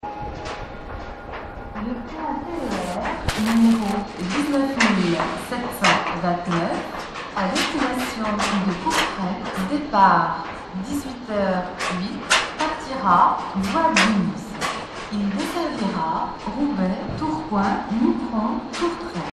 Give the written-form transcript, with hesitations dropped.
Le point TER numéro 19729 à destination de Courtrai, départ 18h08, partira voie 12. Il desservira Roubaix, Tourcoing, Moutron, Courtrai.